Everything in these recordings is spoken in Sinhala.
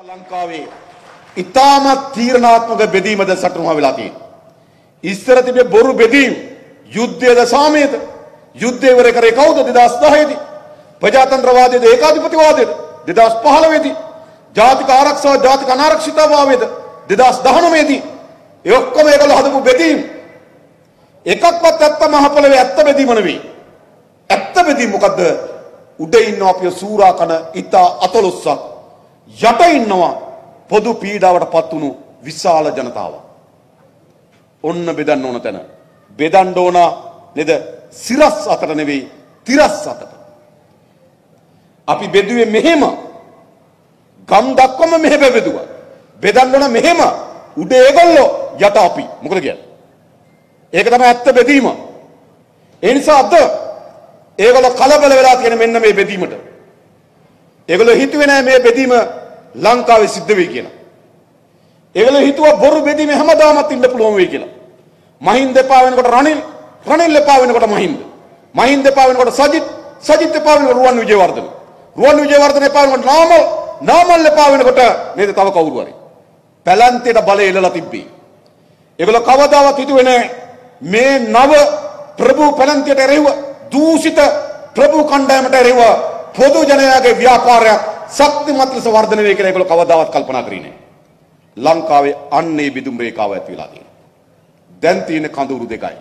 ලංකාවේ ඉතාමත් තීරණාත්මක බෙදීමද සටනුවා වෙලා තියෙනවා. ඉස්සර තිබේ බොරු බෙදීම් යුද්ධයේද සාමයේද යුද්ධය ඉවර කරේ කවුද 2010 දී ප්‍රජාතන්ත්‍රවාදයේද ඒකාධිපතිවාදයේද 2015 දී ජාතික ආරක්ෂාව ජාතික අනාරක්ෂිතතාවයේද 2019 දී ඒ ඔක්කොම ඒගොල්ලෝ හදපු බෙදීම් එකක්වත් ඇත්ත මහ පොළවේ ඇත්ත බෙදීම නෙවෙයි. ඇත්ත බෙදීම මොකද්ද? උඩ ඉන්නවා අපිය සූරා කන ඉතා අතලොස්සක් යට ඉන්නවා පොදු පීඩාවට පත් වුණු විශාල ජනතාවක්. ඔන්න බෙදන්න ඕන තැන. බෙදන්න ඕන නේද? සිරස් අතට නෙවෙයි තිරස් අතට. අපි බෙදුවේ මෙහෙම. ගම් දක්වම මෙහෙම බෙදුවා. බෙදන්න ඕන මෙහෙම. උඩ ඒගොල්ලෝ යට අපි. මොකද කියන්නේ? ඒක තමයි ඇත්ත බෙදීම. ඒ නිසා අද ඒගොල්ලෝ කලබල වෙලා තියෙන මෙන්න මේ බෙදීමට. ඒගොල්ලෝ හිතුවේ නෑ මේ බෙදීම ලංකාවේ සිද්ධ වෙයි කියලා. ඒගොල්ලෝ හිතුවා බොරු බෙදීම හැමදාමත් ඉන්න පුළුවන් වෙයි කියලා. මහින්ද එපා වෙනකොට රනිල් එපා වෙනකොට මහින්ද එපා වෙනකොට සජිත් එපා වෙනකොට රුවන් විජේවර්ධන එපා වෙනකොට නාමල් එපා වෙනකොට නේද තව කවුරු හරි. පැලන්තයට බලය එල්ලලා තිබ්බේ. ඒගොල්ලෝ කවදාවත් හිතුවේ නෑ මේ නව ප්‍රභූ පැලන්තයට එරෙහිව දූෂිත ප්‍රභූ කණ්ඩායමට එරෙහිව පොදු ජනයාගේ ව්‍යාපාරයක් ශක්තිමත් ලෙස වර්ධනය වෙයි කියලා ඒගොල්ලෝ කවදාවත් කල්පනා කරේ නෑ. ලංකාවේ අන්නේ බිදුම් රේඛාව ඇති වෙලා තියෙනවා. දැන් තියෙන කඳවුරු දෙකයි.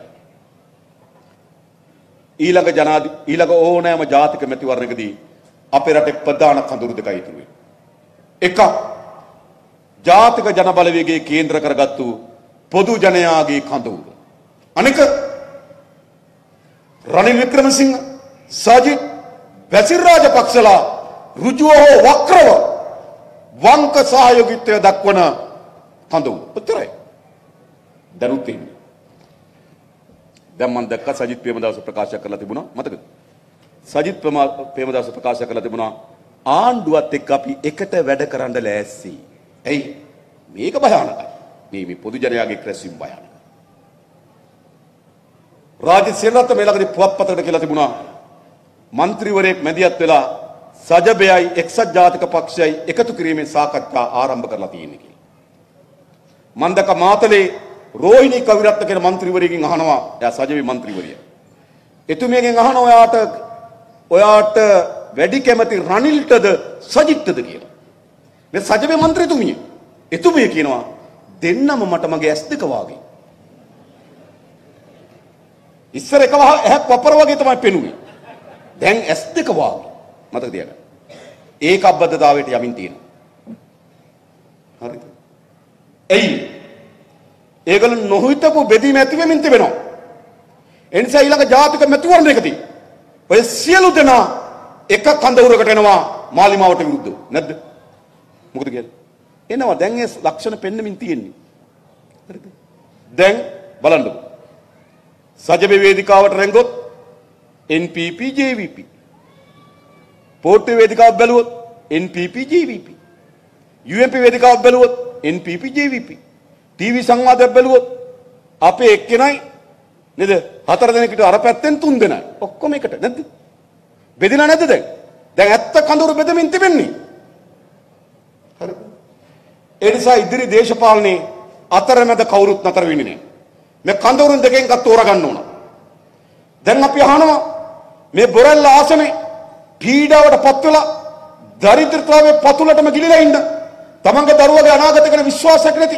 ඊළඟ ඕනෑම ජාතික මැතිවරණයකදී අපේ රටේ ප්‍රධාන කඳවුරු දෙකයි ඉතුරු වෙන්නේ. එකක් ජාතික ජන බලවේගයේ කේන්ද්‍ර කරගත්තු පොදු ජනයාගේ කඳවුරු. අනික රනිල් වික්‍රමසිංහ සජිත් බැසිල් රාජපක්ෂලා ඍජුව හෝ වක්‍රව වංක සහයෝගීත්වය දක්වන කඳවුරු. උත්තරයි. දරුත් ඉන්නේ. දැන් මම දැක්ක සජිත් ප්‍රේමදාස ප්‍රකාශ කරලා තිබුණා මතකද? සජිත් ප්‍රේමදාස ප්‍රකාශ කරලා තිබුණා ආණ්ඩුවත් එක්ක අපි එකට වැඩ කරන්න ලෑස්ති. එයි මේක භයානකයි. මේ පොදු ජනයාගේ ක්‍රැස්වීම භයානකයි. රාජිත් සේනරත්න මේ ළඟදී පුවත්පතකට කියලා තිබුණා മന്ത്രിවරයෙක් මැදිහත් වෙලා සජබයයි එක්සත් ජාතික පක්ෂයයි එකතු කිරීමේ සාකච්ඡා ආරම්භ කරලා තියෙන්නේ කියලා. මම දැක්ක මාතලේ රෝහිණී කවිරත්න කියන മന്ത്രിවරයෙක්ගෙන් අහනවා එයා සජබේ മന്ത്രിවරිය. එතුමියගෙන් අහනවා ඔයාට වැඩි කැමති රනිල්ටද සජිත්ටද කියලා. මේ සජබේ മന്ത്രിතුමිය. එතුමිය කියනවා දෙන්නම මට මගේ ඇස් දෙක වාගේ. ඉස්සර එක ඇහක් වපර වගේ තමයි පෙනුනේ. දැන් ඇස් දෙක වාගේ. මතක තියාගන්න. ඒකබ්බතතාවයට යමින් තියෙනවා. හරිද? එයි ඒගොල්ලෝ නොහිතපු බෙදීම ඇති වෙමින් තිබෙනවා. ඒ නිසා ඊළඟ ජාතික මැතිවරණයකදී ඔය සියලු දෙනා එක කඳවුරකට එනවා මාලිමාවට විරුද්ධව. නැද්ද? මොකද කියන්නේ? එනවා දැන් ඒ ලක්ෂණ පෙන්වමින් තියෙන්නේ. හරිද? දැන් බලන්නකො. සජබේ වේදිකාවට රැංගොත් NPP JVP. පෝට්ටු වේදිකාවක් බැලුවොත් NPP JVP. UMP වේදිකාවක් බැලුවොත් NPP JVP. TV සංවාදයක් බැලුවොත් අපේ එක්කෙනයි නේද? 4 දෙනෙකුට අර පැත්තෙන් 3 දෙනයි. ඔක්කොම එකට නැද්ද? බෙදිලා නැද්ද දැන්? දැන් ඇත්ත කඳවුරු බෙදමින් තිබෙන්නේ. හරිද? ඒ නිසා ඉදිරි දේශපාලනේ අතරමැද කවුරුත් නතර වෙන්නේ නැහැ. මේ කඳවුරුන් දෙකෙන් එකක් තෝරගන්න ඕන. දැන් අපි අහනවා මේ බොරැල්ල ආසනේ පීඩාවට පත් වෙලා දරිද්‍රතාවයේ පතුලටම ගිලිලා ඉන්න තමන්ගේ දරුවගේ අනාගත ගැන විශ්වාසයක් නැති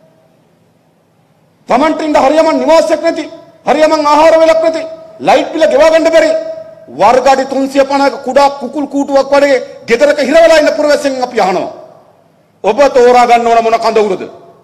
තමන්ට ඉන්න හරියම නිවාසයක් නැති හරියම ආහාර වේලක් නැති ලයිට් බිල ගෙවා ගන්න බැරි වර්ගාඩි 350ක කුඩා කුකුල් කූටුවක් වගේ ගෙදරක හිර වෙලා ඉන්න පුරවැසියන් අපි අහනවා ඔබ තෝරා ගන්න ඕන මොන කඳවුරද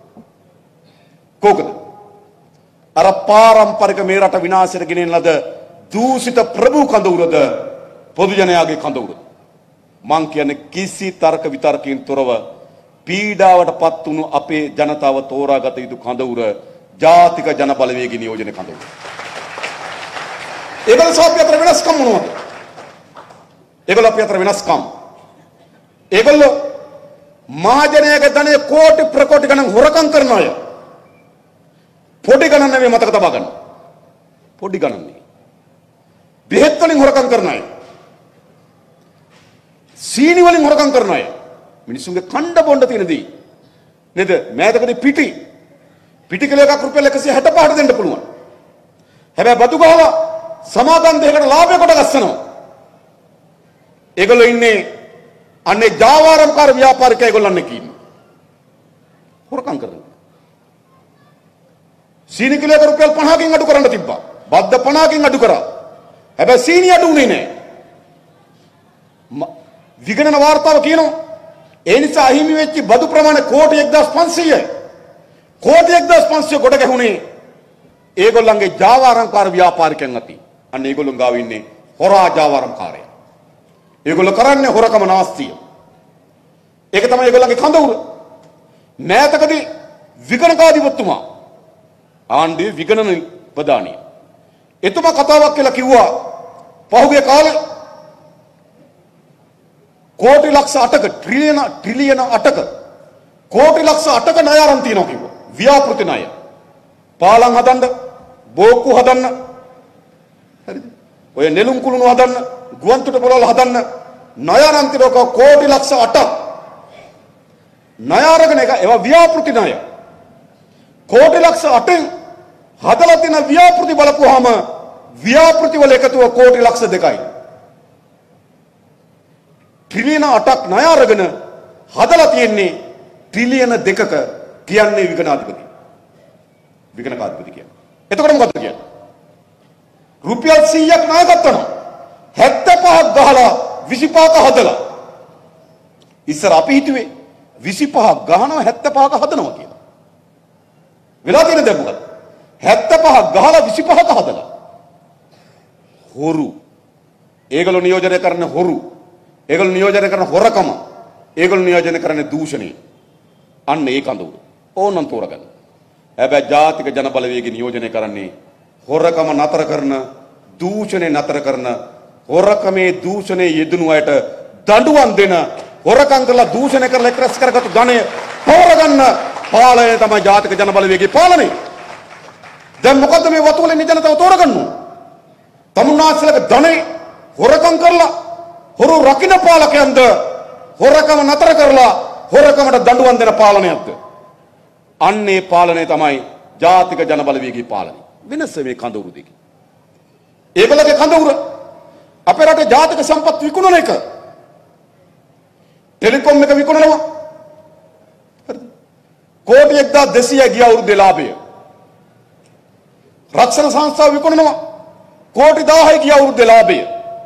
කෝකද අර පාරම්පරික මේ රට විනාශයට ගෙනෙන ලද දූෂිත ප්‍රභූ කඳවුරද පොදු ජනයාගේ කඳවුරද මං කියන්නේ කිසි තර්ක විතර්කයෙන් තොරව පීඩාවට පත් වුණු අපේ ජනතාව තෝරාගත යුතු කඳවුර ජාතික ජන බලවේගී නියෝජන කඳවුර. ඒගොල්ලෝ අපි අතර වෙනස්කම් මොනවද? ඒගොල්ලෝ අපි අතර වෙනස්කම්. ඒගොල්ලෝ මහජනයාගේ ධනය කෝටි ප්‍රකෝටි ගණන් හොරකම් කරන අය. පොඩි ගණන් නෙවෙයි මතක තබා ගන්න. පොඩි ගණන් නෙවෙයි. බෙහෙත් වලින් හොරකම් කරන අය. සීනි වලින් හොරකම් කරන අය. මිනිසුන්ගේ කණ්ඩ බොණ්ඩ තියෙනදී නේද? මෑතකදී පිටි කිලෝ එකක් රුපියල් 165ට දෙන්න පුළුවන්. හැබැයි බදු ගහලා සමාගම් දෙකකට ලාභය කොට ගස්සනවා. ඒගොල්ලෝ ඉන්නේ අන්නේ ජාවාරම්කාර ව්‍යාපාරිකයෝ ඒගොල්ලන් එක්ක ඉන්නේ. හොරකම් කරනවා. සීනි කිලෝ එක රුපියල් 50කින් අඩු කරන්න තිබ්බා. බද්ද 50කින් අඩු කරා. හැබැයි සීනි අඩු වුණේ නැහැ. විගණන වාර්තාව කියනවා ඒ නිසා අහිමි වෙච්ච බදු ප්‍රමාණය කෝටි 1500යි. කෝටි 1500 කොට ගැහුනේ ඒගොල්ලන්ගේ ජාවාරම්කාර ව්‍යාපාරිකයන් අතින්. අන්න ඒගොල්ලෝ ගාව ඉන්නේ හොරා ජාවාරම්කාරයෝ. ඒගොල්ලෝ කරන්නේ හොරකම නාස්තිය. ඒක තමයි ඒගොල්ලන්ගේ කඳවුර. මෑතකදී විගණකාධිපතිතුමා ආණ්ඩුවේ විගණන ප්‍රධානිය. එතුමා කතාවක් කියලා කිව්වා පහුගිය කාලේ කෝටි ලක්ෂ 8ක ට්‍රිලියන 8ක කෝටි ලක්ෂ 8ක ණය අරන් තියනවා කිව්වා. ව්‍යාපෘති ණය. පාලම් හදන්න, බෝක්කු හදන්න. හරිද? ඔය නෙළුම් කුළුණු හදන්න, ගුවන්තොට පොළවල් හදන්න ණය අරන් තියනවා කෝටි ලක්ෂ 8ක්. ණය අරගෙන එක ඒවා ව්‍යාපෘති ණය. කෝටි ලක්ෂ 8න් හදලා තියෙන ව්‍යාපෘති බලපුවාම ව්‍යාපෘති වල එකතුව කෝටි ලක්ෂ 2යි. ට්‍රිලියන 8ක් ණය අරගෙන හදලා තියෙන්නේ ට්‍රිලියන 2ක කියන්නේ විගණාධිපති. විගණකාධිපති කියන්නේ. එතකොට මොකද කියන්නේ? රුපියල් 100ක් ණය ගන්නවා. 75ක් ගහලා 25ක හදලා. ඉස්සර අපි හිතුවේ 25ක් ගහනවා 75ක හදනවා කියලා. වෙලා තියෙන දේ මොකද? 75ක් ගහලා 25ක හදලා. හොරු. ඒගොල්ලෝ නියෝජනය කරන හොරු. ඒගොල්ලෝ නියෝජනය කරන හොරකම. ඒගොල්ලෝ නියෝජනය කරන්නේ දූෂණය. අන්න ඒ කඳවුර. ඕනනම් තෝරගන්න. හැබැයි ජාතික ජන බලවේගය නියෝජනය කරන්නේ හොරකම නතර කරන, දූෂණය නතර කරන, හොරකමේ දූෂණයේ යෙදුණු අයට දඬුවම් දෙන, හොරකම් කරලා දූෂණය කරලා එක්රැස් කරගත්තු ධනය තෝරගන්න පාලනය තමයි ජාතික ජන බලවේගයේ පාලනය. දැන් මොකද්ද මේ වතු වලින් ජනතාව තෝරගන්නේ? තමුන්නාස්සලක ධනෙ හොරකම් කරලා හොරු රකින්න පාලකයන්ද හොරකම නතර කරලා හොරකමට දඬුවම් දෙන පාලනයක්ද? අන්නේ පාලනය තමයි ජාතික ජන බලවේගයේ පාලනය. වෙනස මේ කඳවුරු දෙකේ. ඒගොල්ලගේ කඳවුර අපේ රටේ ජාතික සම්පත් විකුණන එක. ටෙලිකොම් එක විකුණනවා. හරිද? කෝටි 1200 ගිය අවුරුද්දේ ලාභය. රක්ෂණ සංස්ථාව විකුණනවා. කෝටි 1000 ගිය අවුරුද්දේ ලාභය.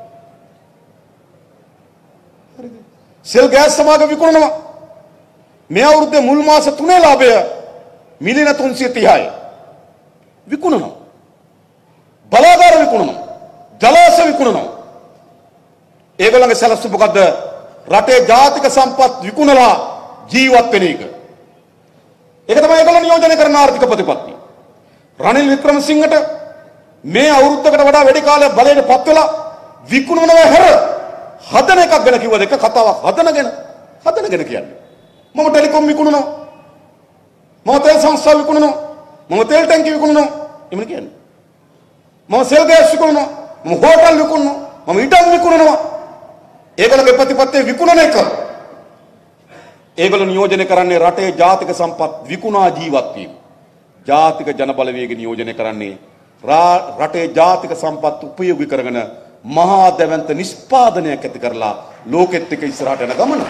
හරිද? සෙල් ගෑස් සමාගම විකුණනවා. මේ අවුරුද්දේ මුල් මාස 3 ලාභය මිලියන 330යි. විකුණනවා. බලාගාර විකුණනවා. ජලාශ විකුණනවා. ඒගොල්ලන්ගේ සැලසුම මොකද්ද? රටේ ජාතික සම්පත් විකුණලා ජීවත් වෙන එක. ඒක තමයි ඒගොල්ලෝ නියෝජනය කරන ආර්ථික ප්‍රතිපත්තිය. රනිල් වික්‍රමසිංහට මේ අවුරුද්දකට වඩා වැඩි කාලයක් බලයට පත් වෙලා විකුණනවා හැර හදන එකක් ගැන කිව්වද? එක කතාවක් හදනගෙන කියන්නේ. මම ටෙලිකොම් විකුණනවා. මම තෙල් සංස්ථා විකුණනවා. මම තෙල් ටැංකිය විකුණනවා. එමුන කියන්නේ. මම සෙල් ගෑස් විකුණනවා. මම හෝටල් විකුණනවා. මම ඉඩම් විකුණනවා. ඒගොල්ලෝගේ ප්‍රතිපත්තිය විකුණන එක. ඒගොල්ලෝ නියෝජනය කරන්නේ රටේ ජාතික සම්පත් විකුණා ජීවත් වීම. ජාතික ජන බලවේගය නියෝජනය කරන්නේ රටේ ජාතික සම්පත් උපයෝගී කරගෙන මහා දැවැන්ත නිෂ්පාදනයක් ඇති කරලා ලෝකෙත් එක්ක ඉස්සරහට යන ගමන.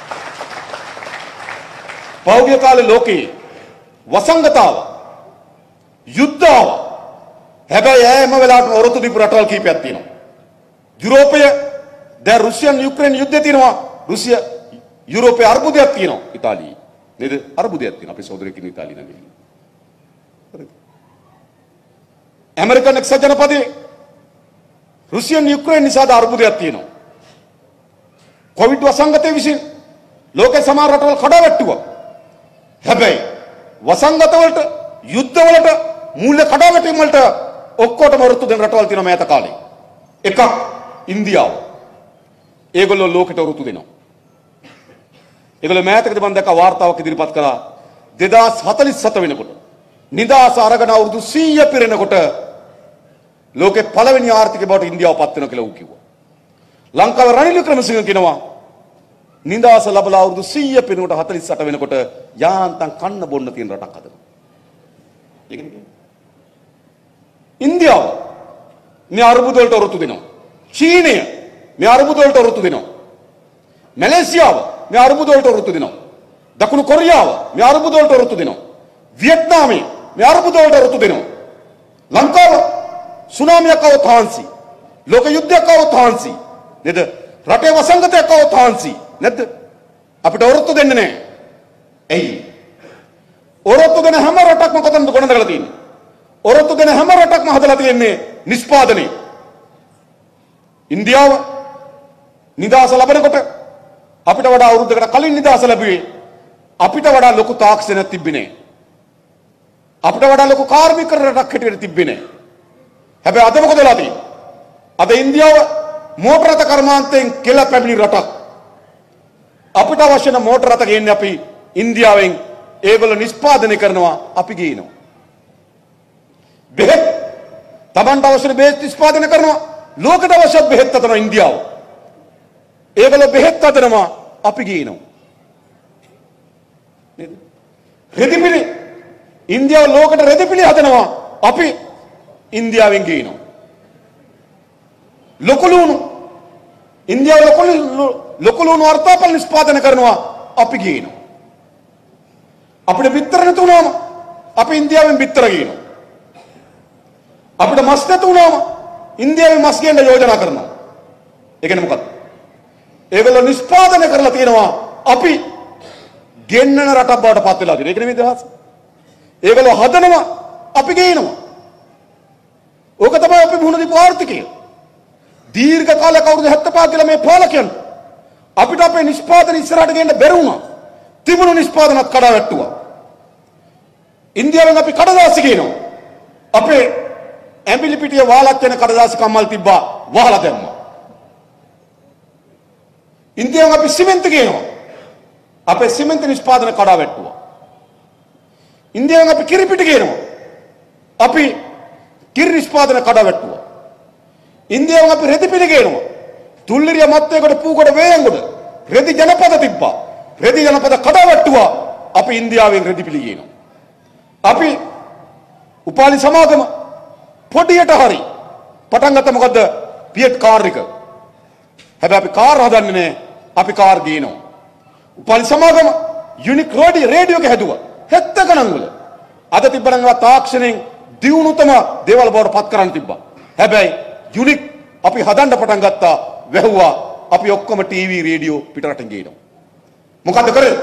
පෞද්ගලික කාලේ ලෝකේ වසංගතාව යුද්ධාව හැබැයි හැම වෙලාවටම ඔරොත්තු දීපු රටවල් කීපයක් තියෙනවා. යුරෝපය දැන් රුසියන් යුක්‍රේන යුද්ධය තියෙනවා. රුසිය යුරෝපයේ අර්බුදයක් තියෙනවා. ඉතාලියේ නේද? අර්බුදයක් තියෙනවා. අපේ සහෝදරයෙක් ඉන්න ඉතාලියේ නේද? ඇමරිකන් එක්සත් ජනපදයේ රුසියන් යුක්‍රේන නිසා අර්බුදයක් තියෙනවා. කොවිඩ් වසංගතය විසින් ලෝකේ සමහර රටවල් කඩාවැට්ටුවා. හැබැයි වසංගත වලට, යුද්ධ වලට, මූල්‍ය කඩාවැටීම් වලට ඔක්කොටම වෘතු දෙන රටවල් තියෙනවා මෑත කාලේ. එකක් ඉන්දියාව. ඒගොල්ලෝ ලෝකෙට වෘතු දෙනවා. ඒගොල්ලෝ මෑතකදී මම දැක්ක වාර්තාවක් ඉදිරිපත් කළා 2047 වෙනකොට නිදාස අරගෙන අවුරුදු 100 පිරෙනකොට ලෝකේ පළවෙනි ආර්ථික බවට ඉන්දියාව පත් වෙනවා කියලා ඌ කිව්වා. ලංකාවේ රනිල් වික්‍රමසිංහ කියනවා නිදාස ලැබලා අවුරුදු 100 පිරුණට 48 වෙනකොට යාන්තම් කන්න බොන්න තියෙන රටක් හදනවා. ඒකනේ කියන්නේ. ඉන්දියාව මේ අර්බුද වලට ඔරොත්තු දෙනවා. චීනය මේ අර්බුද වලට ඔරොත්තු දෙනවා. මැලේසියාව මේ අර්බුද වලට ඔරොත්තු දෙනවා. දකුණු කොරියාව මේ අර්බුද වලට ඔරොත්තු දෙනවා. වියට්නාමය මේ අර්බුද වලට ඔරොත්තු දෙනවා. ලංකාව සුනාමියක් આવොත් හාන්සි. ලෝක යුද්ධයක් આવොත් හාන්සි. නේද? රටේ වසංගතයක් આવොත් හාන්සි. නැද්ද? අපිට ඔරොත්තු දෙන්නේ නැහැ. ඇයි? ඔරොත්තු දෙන හැම රටක්ම කොතනද ගොඩනගලා තියෙන්නේ? ඔරොත්තු දෙන හැම රටක්ම හදලා තියෙන්නේ නිෂ්පාදනය. ඉන්දියාව නිදාස ලැබෙනකොට අපිට වඩා අවුරුද්දකට කලින් නිදාස ලැබුවේ අපිට වඩා ලොකු තාක්ෂණයක් තිබ්බේ නැහැ. අපිට වඩා ලොකු කාර්මික රටක් හැටියට තිබ්බේ නැහැ. හැබැයි අද මොකද වෙලා තියෙන්නේ? අද ඉන්දියාව මෝටර රථ කර්මාන්තයෙන් කෙල පැමිණි රටක්. අපිට අවශ්‍ය නැ මෝටර රථ ගේන්නේ අපි ඉන්දියාවෙන්. ඒගොල්ලෝ නිෂ්පාදනය කරනවා අපි ගේනවා. බෙහෙත් තමන්ට අවශ්‍ය බෙහෙත් නිෂ්පාදනය කරනවා. ලෝකෙට අවශ්‍ය බෙහෙත් හදනවා ඉන්දියාව. ඒගොල්ලෝ බෙහෙත් හදනවා අපි ගේනවා. නේද? රෙදිපිලි ඉන්දියාව ලෝකෙට රෙදිපිලි හදනවා අපි ඉන්දියාවෙන් ගේනවා. ලොකු ලුණු ඉන්දියාව ලොකු ලුණු අර්ථාපල් නිෂ්පාදනය කරනවා අපි ගේනවා. අපිට බිත්තර නැතු වුණාම අපි ඉන්දියාවෙන් බිත්තර ගේනවා. අපිට මස් නැතු වුණාම ඉන්දියාවෙන් මස් ගේන්න යෝජනා කරනවා. ඒ කියන්නේ මොකක්ද? ඒගොල්ලෝ නිෂ්පාදනය කරලා තියෙනවා අපි ගෙන්නන රටක් බවට පත් වෙලා තියෙනවා. ඒක නෙමෙයි දහස්. ඒගොල්ලෝ හදනවා අපි ගේනවා. ඕක තමයි අපි මුහුණ දීපු ආර්ථිකය. දීර්ඝ කාලයක් අවුරුදු 75 කියලා මේ පාලකයන් අපිට අපේ නිෂ්පාදන ඉස්සරහට ගෙන්න බැරි වුණා. තිබුණු නිෂ්පාදනත් කඩා වැට්ටුවා. ඉන්දියාවෙන් අපි කඩදාසි ගේනවා. අපේ ඇඹිලි පිටිය වහලක් වෙන කඩදාසි කම්මල් තිබ්බා වහලා දැම්මා. ඉන්දියාවෙන් අපි සිමෙන්ති ගේනවා. අපේ සිමෙන්ති නිෂ්පාදන කඩා වැට්ටුවා. ඉන්දියාවෙන් අපි කිරි පිටි ගේනවා. අපි කිරි නිෂ්පාදන කඩා වැට්ටුවා. ඉන්දියාවෙන් අපි රෙදි පිටි ගේනවා. තුල්ලිරිය මත්තේකට පූකොට වේයන්ගොඩ රෙදි ජනපද තිබ්බා. රෙදි ජනපද කඩා වැට්ටුවා. අපි ඉන්දියාවෙන් රෙදි පිළි ගේනවා. අපි උපාලි සමාගම පොඩියට හරි පටන් ගත්ත මොකද්ද? පියට් කාර් එක. හැබැයි අපි කාර් හදන්නේ නැහැ. අපි කාර් ගේනවා. උපාලි සමාගම යුනික් රේඩියෝ එක හැදුවා. 70 ගණන් වල. අද තිබ්බනම් තාක්ෂණයෙන් දියුණුතම දේවල් බවට පත් කරන්න තිබ්බා. හැබැයි යුනික් අපි හදන්න පටන් ගත්තා. වැහුවා. අපි ඔක්කොම ටීවී රේඩියෝ පිටරටින් ගේනවා. මොකද්ද කරේ?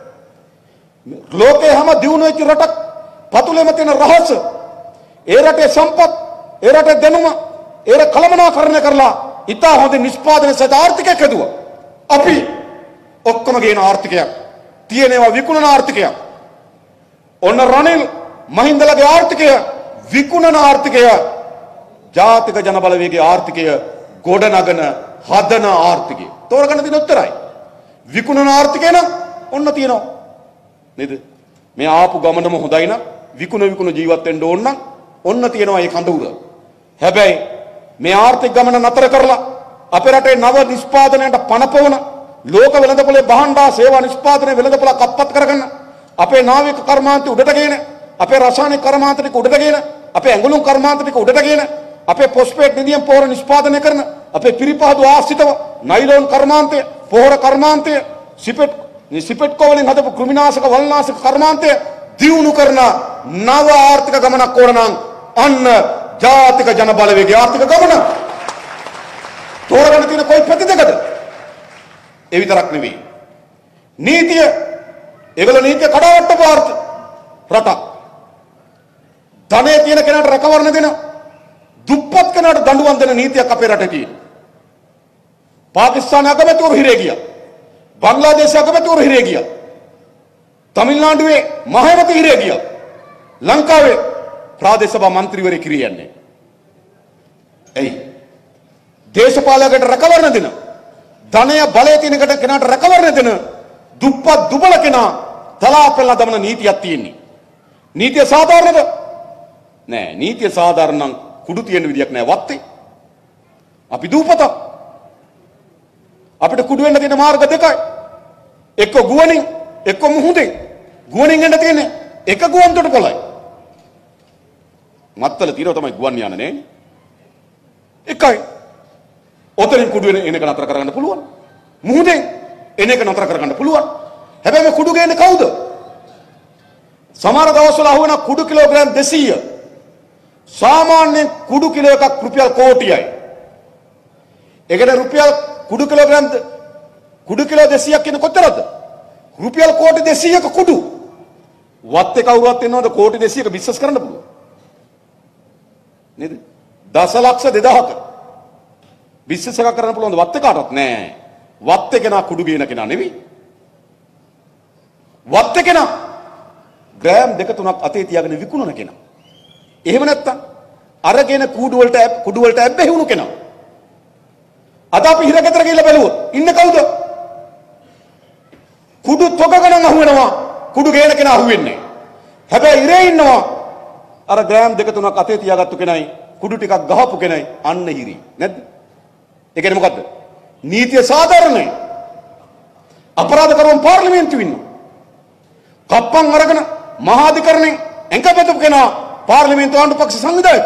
ලෝකේ හැම දියුණු වෙච්ච රටක් පතුලෙම තියෙන රහස, ඒ රටේ සම්පත්, ඒ රටේ දැනුම, ඒ කළමනාකරණය කරලා ඉතා හොඳ නිෂ්පාදන සහිත ආර්ථිකයක් හදුවා. අපි ඔක්කොම ගේන ආර්ථිකයක්, තියෙනවා විකුණන ආර්ථිකයක්. ඔන්න රනිල් මහින්දලගේ ආර්ථිකය විකුණන ආර්ථිකය, ජාතික ජනබලවේගයේ ආර්ථිකය ගොඩනගන හදන ආර්ථිකය. තෝරගන්න තියෙන උත්තරයි. විකුණන ආර්ථිකය නම් ඔන්න තියෙනවා. නේද? මේ ආපු ගමනම හොඳයි නම් විකුණ ජීවත් වෙන්න ඕන නම් ඔන්න තියෙනවා ඒ කඳවුර. හැබැයි මේ ආර්ථික ගමන නතර කරලා අපේ රටේ නව නිෂ්පාදනයට පනපවන ලෝක වෙළඳපොලේ භාණ්ඩා සේවා නිෂ්පාදනයේ වෙළඳපොළ කප්පත් කරගන්න අපේ නාවික කර්මාන්තය උඩට ගෙන අපේ රසායනික කර්මාන්ත ටික උඩට ගෙන අපේ ඇඟලුම් කර්මාන්ත ටික උඩට ගෙන අපේ පොස්පේට් නිදියම් පොහොර නිෂ්පාදනය කරන අපේ පිරිපහදු ආශ්‍රිතව නයිලෝන් කර්මාන්තය පොහොර කර්මාන්තය සිපෙට් කෝවලින් හදපු කෘමිනාශක වල්නාශක කර්මාන්තය දියුණු කරන නව ආර්ථික ගමනක් ඕන නම් අන්න ජාතික ජන බලවේගයේ ආර්ථික ගමන. තෝරගන්න තියෙන කොයි ප්‍රතිදකද? ඒ විතරක් නෙවෙයි. නීතිය ඒගොල්ලෝ නීතිය කඩාවැට්ටපු රටක්. ධනෙ තියෙන කෙනාට රැකවරණ දෙන දුප්පත් කෙනාට දඬුවම් දෙන නීතියක් අපේ රටේ තියෙනවා. පාකිස්තාන අගමැතිවරු හිරේ ගියා. බංග්ලාදේශ අගමැතිවරු හිරේ ගියා. තමිල්නාඩුවේ මහමැති හිරේ ගියා. ලංකාවේ ප්‍රාදේශ සභා මන්ත්‍රීවරයෙක් හිරේ යන්නේ. එයි දේශපාලකයට රැකවරණ දෙන ධනය බලය තියෙන කෙනාට රැකවරණ දෙන දුප්පත් දුබල කෙනා තලාපෙල්ලා දමන නීතියක් තියෙන්නේ. නීතිය සාධාරණද? නෑ. නීතිය සාධාරණ නම් කුඩු තියෙන විදියක් නෑ වත්තේ. අපි දූපත. අපිට කුඩු වෙන්න තියෙන මාර්ග දෙකයි. එක්ක ගුවනින් එක්ක මුහුදෙන් ගුවනින් එන්න තියෙන්නේ එක ගුවන් තොටුපළයි. මත්තල తీරව තමයි ගුවන් යන්නේ නේ. එකයි. ඔතනින් කුඩු එන එක නතර කරගන්න පුළුවන්. මුහුදෙන් එන එක නතර කරගන්න පුළුවන්. හැබැයි මේ කුඩු ගේන්නේ කවුද? සමහර දවස්වල අහුවෙන කුඩු කිලෝග්‍රෑම් 200. සාමාන්‍ය කුඩු කිලෝ එකක් රුපියල් කෝටියයි. ඒකට රුපියල් කුඩු කිලෝග්‍රෑම් කුඩු කිලෝ 200ක් කියන කොච්චරද? රුපියල් කෝටි 200ක කුඩු. වත්තේ කවුරුවත් ඉන්නවද කෝටි 200ක බිස්නස් කරන්න පුළුවන්? නේද? දසලක්ෂ 2000ක බිස්නස් එකක් කරන්න පුළුවන්ද? වත්තේ කාටවත් නෑ. වත්තේ කෙනා කුඩු ගේන කෙනා නෙවෙයි. වත්තේ කෙනා ග්‍රෑම් 2-3ක් අතේ තියාගෙන විකුණන කෙනා. එහෙම නැත්තම් අරගෙන කුඩු වලට ඇබ්බැහි වුණු කෙනා. අද අපි හිරගෙදර ගිහිල්ලා බැලුවොත් ඉන්නේ කවුද? කුඩු තොග ගණන් අහුවෙනවා. කුඩු ගේන කෙනා අහුවෙන්නේ නැහැ. හැබැයි ඉරේ ඉන්නවා අර ග්‍රෑම් 2-3ක් අතේ තියාගත්තු කෙනයි කුඩු ටිකක් ගහපු කෙනයි අන්න හිරි. නැද්ද? ඒ කියන්නේ මොකද්ද? නීතිය සාධාරණයි. අපරාධ කරුවන් පාර්ලිමේන්තුවේ ඉන්නවා. කප්පන් අරගෙන මහාධිකරණයෙන් එංකපෙතු කෙනා පාර්ලිමේන්තු ආණ්ඩු පක්ෂ සංවිධායක.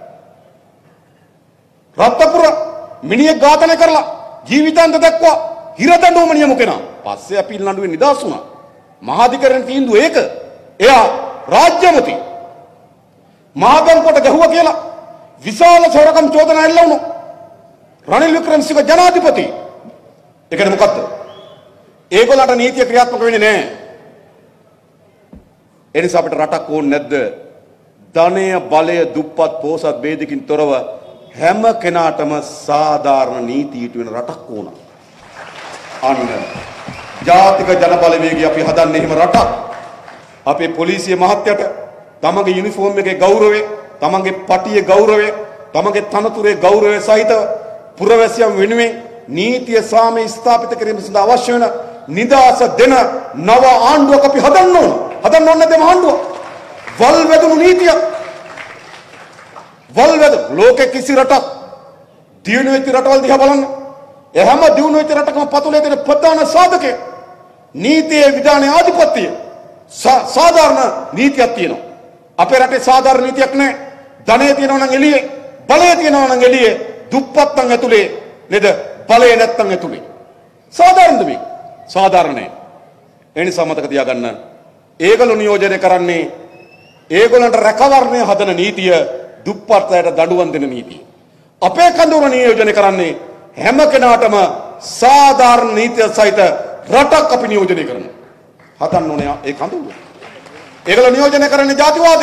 රත්නපුර මිනිහෙක් ඝාතනය කරලා ජීවිතාන්ත දක්වා හිර දඬුවම නියම කෙනා. පස්සේ අපීල් නඩුවේ නිදහස් වුණා. මහාධිකරණ තීන්දුව ඒක. එයා රාජ්‍යමති. මහා බැංකුවට ගැහුවා කියලා විශාල සොරකම් චෝදනා එල්ල වුණා. රනිල් වික්‍රමසිංහ ජනාධිපති. ඒකනේ මොකද්ද? ඒගොල්ලන්ට නීතිය ක්‍රියාත්මක වෙන්නේ නැහැ. ඒ නිසා අපිට රටක් ඕනේ නැද්ද? ධනය, බලය, දුප්පත්, පොහොසත් ભેදකින් තොරව හැම කෙනාටම සාධාරණ නීති ඊට වෙන රටක් ඕන. අන්න ජාතික ජන බලවේගය අපි හදන්නේ එහෙම රටක්. අපේ පොලිසිය මහත්තයට තමගේ යුනිෆෝම් එකේ ගෞරවය, තමගේ පටියේ ගෞරවය, තමගේ තනතුරේ ගෞරවය සහිතව පුරවැසියන් වෙනුවෙන් නීතිය සාමය ස්ථාපිත කිරීම සඳහා අවශ්‍ය වෙන නිදහස දෙන නව ආණ්ඩුවක් අපි හදන්න ඕන. හදන්න ඕන නැද්ද ආණ්ඩුව? වල් වැදුණු නීතිය. වල් වැදුණු ලෝකෙ කිසි රටක් දියුණු වෙච්ච රටවල් දිහා බලන්න. ඒ හැම දියුණු වෙච්ච රටකම පතුලේ තියෙන ප්‍රධාන සාධකය නීතියේ විධානයේ ආධිපත්‍යය. සාධාරණ නීතියක් තියෙනවා. අපේ රටේ සාධාරණ නීතියක් නැහැ. ධනය තියෙනවා නම් එළියේ, බලය තියෙනවා නම් එළියේ, දුප්පත් නම් ඇතුලේ නේද? බලය නැත්තම් ඇතුලේ. සාධාරණද මේක? සාධාරණ නැහැ. ඒ නිසා මතක තියාගන්න. ඒගොල්ලෝ නියෝජනය කරන්නේ ඒගොල්ලන්ට රැකවරණය හදන නීතිය, දුප්පත් අයට දඬුවම් දෙන නීතිය. අපේ කඳවුර නියෝජනය කරන්නේ හැම කෙනාටම සාධාරණ නීතිය සහිත රටක් අපි නියෝජනය කරනවා. හදන්න ඕනේ ඒ කඳවුර. ඒගොල්ලෝ නියෝජනය කරන්නේ ජාතිවාදය.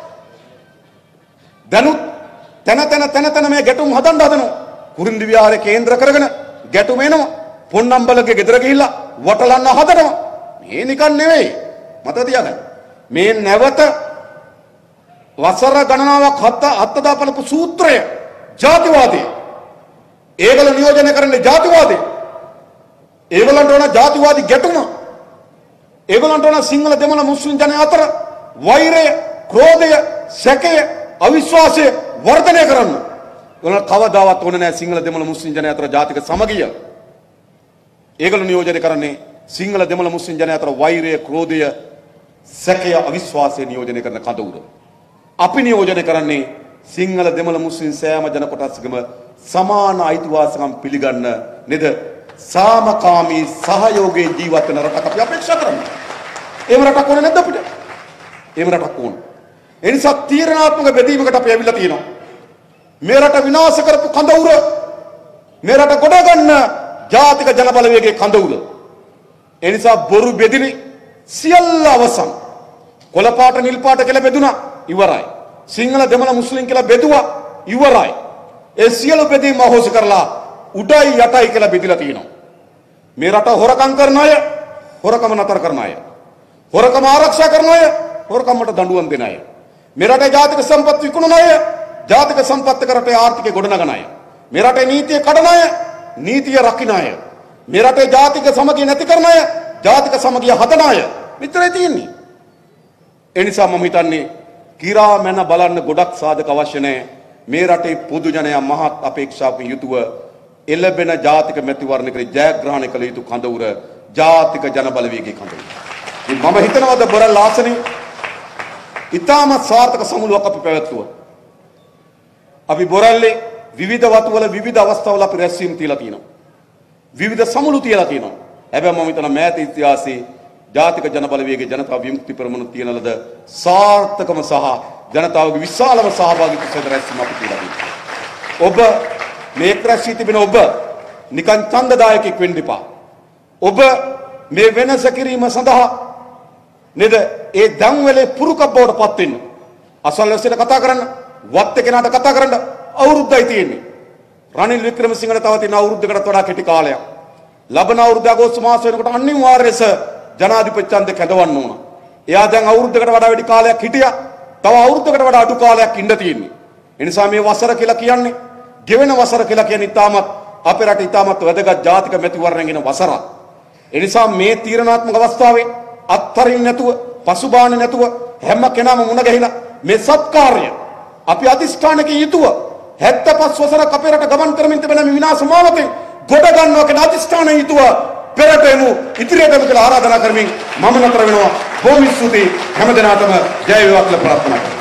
දැනුත් තන මේ ගැටුම් හදන්න හදනවා. කුරින්දි විහාරේ කේන්ද්‍ර කරගෙන ගැටුම එනවා. පොන්නම්බලගේ ගෙදර ගිහිල්ලා වටලන්න හදනවා. මේ නිකන් නෙවෙයි. මතක තියාගන්න. මේ නැවත වසර ගණනාවක් හත්දා බලපු සූත්‍රය ජාතිවාදී. ඒගොල්ලෝ නියෝජනය කරන්නේ ජාතිවාදී. ඒගොල්ලන්ට ඕන ජාතිවාදී ගැටුම. ඒගොල්ලන්ට ඕන සිංහල දෙමළ මුස්ලිම් ජනයා අතර වෛරය, ක්‍රෝධය, සැකය, අවිශ්වාසය වර්ධනය කරන්න. ඒගොල්ලන්ට කවදාවත් ඕන නැහැ සිංහල දෙමළ මුස්ලිම් ජනයා අතර ජාතික සමගිය. ඒගොල්ලෝ නියෝජනය කරන්නේ සිංහල දෙමළ මුස්ලිම් ජනයා අතර වෛරය, ක්‍රෝධය, සැකය, අවිශ්වාසය නියෝජනය කරන කඳවුර. අපි නියෝජනය කරන්නේ සිංහල දෙමළ මුස්ලිම් සෑම ජන කොටසකම සමාන අයිතිවාසිකම් පිළිගන්න නේද? සාමකාමී සහයෝගයේ ජීවත් වෙන රටක් අපි අපේක්ෂා කරනවා. එහෙම රටක් ඕනේ නැද්ද අපිට? එහෙම රටක් ඕනේ. ඒ නිසා තීරණාත්මක බෙදීමකට අපි ඇවිල්ලා තියෙනවා. මේ රට විනාශ කරපු කඳවුර, මේ රට ගොඩ ගන්න ජාතික ජන බලවේගයේ කඳවුර. ඒ නිසා බොරු බෙදිලි සියල්ල අවසන්. කොළ පාට නිල් පාට කියලා බෙදුණා ඉවරයි. සිංහල දෙමළ මුස්ලිම් කියලා බෙදුවා ඉවරයි. ඒ සියලු බෙදීම් අහෝසි කරලා උඩයි යටයි කියලා බෙදලා තියෙනවා. මේ රට හොරකම් කරන අය හොරකම නතර කරන අය, හොරකම ආරක්ෂා කරන අය හොරකමට දඬුවම් දෙන අය, මේ රටේ ජාතික සම්පත් විකුණන අය ජාතික සම්පත් එක්ක රටේ ආර්ථිකය ගොඩනගන අය, මේ රටේ නීතිය කඩන අය නීතිය රකින්න අය, මේ රටේ ජාතික සමගිය නැති කරන අය ජාතික සමගිය හදන අය විතරයි තියෙන්නේ. ඒ නිසා මම හිතන්නේ කිරා මැන බලන්න ගොඩක් සාධක අවශ්‍ය නැහැ. මේ රටේ පොදු ජනයා මහත් අපේක්ෂාවකින් යුතුව එළබෙන ජාතික මැතිවරණයකට ජයග්‍රහණය කළ යුතු කඳවුර ජාතික ජන බලවේගයේ කඳුළු. ඉතින් මම හිතනවාද බොරැල්ල ආසනේ ඉතාමත් සාර්ථක සමුළුවක් අපි පැවැත්තුවා. අපි බොරැල්ලේ විවිධ වතුවල විවිධ අවස්ථාවල අපි රැස්වීම් තියලා තියෙනවා. විවිධ සමුළු තියලා තියෙනවා. හැබැයි මම හිතනවා මෑත ඉතිහාසයේ ජාතික ජන බලවේගයේ ජනතා විමුක්ති පෙරමුණ තියන ලද සාර්ථකම සහ ජනතාවගේ විශාලම සහභාගීත්වයෙන් රැස්වීම අපි තියලා තියෙනවා. ඔබ මේ රැස්වී තිබෙන ඔබ නිකන් ඡන්දදායකෙක් වෙන්න එපා. ඔබ මේ වෙනස කිරීම සඳහා නේද ඒ දන්වැලේ පුරුකක් බවට පත් වෙන්න. අසල්වැසියට කතා කරන්න, වත් කෙනාට කතා කරන්න අවුරුද්දයි තියෙන්නේ. රනිල් වික්‍රමසිංහට තව තියෙන අවුරුද්දකට වඩා කෙටි කාලයක්. ලබන අවුරුද්ද අගෝස්තු මාස වෙනකොට අනිවාර්යයෙන්ම ජනාධිපති ඡන්දය කැඳවන්න ඕන. එයා දැන් අවුරුද්දකට වඩා වැඩි කාලයක් හිටියා. තව අවුරුද්දකට වඩා අඩු කාලයක් ඉන්න තියෙන්නේ. ඒ නිසා මේ වසර කියලා කියන්නේ, ගෙවෙන වසර කියලා කියන්නේ ඉතාමත් අපේ රට ඉතාමත් වැදගත් ජාතික මැතිවරණයන් වසරක්. ඒ නිසා මේ තීරණාත්මක අවස්ථාවේ අත්තරින් නැතුව, පසුබාන්නේ නැතුව හැම කෙනාම මුණ ගැහිලා මේ සත්කාරය අපි අධිෂ්ඨානකින් යුතුව 75 වසරක් අපේ රට ගමන් කරමින් තිබෙන මේ විනාශ මාවතෙන් ගොඩ ගන්නවා කියන අධිෂ්ඨානයෙන් යුතුව පෙරට එමු, ඉදිරියට එමු කියලා ආරාධනා කරමින් මම නතර වෙනවා. බොහොම ස්තුතියි හැම දිනකටම ජය වේවා කියලා ප්‍රාර්ථනා කරනවා.